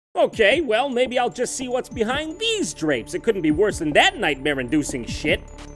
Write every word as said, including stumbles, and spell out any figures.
Okay, well, maybe I'll just see what's behind these drapes. It couldn't be worse than that nightmare-inducing shit.